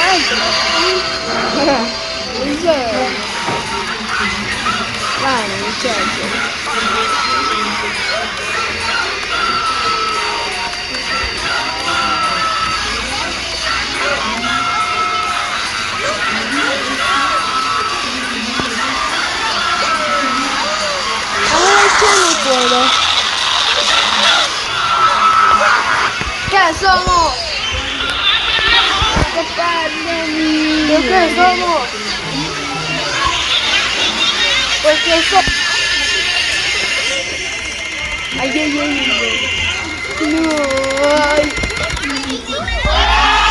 Eso es. Vale, muchachos. Ay, que no puedo. ¿Qué somos? ¿Qué pasa? ¿Qué somos? Porque somos. Ay, ay, ay, ay. No, ay.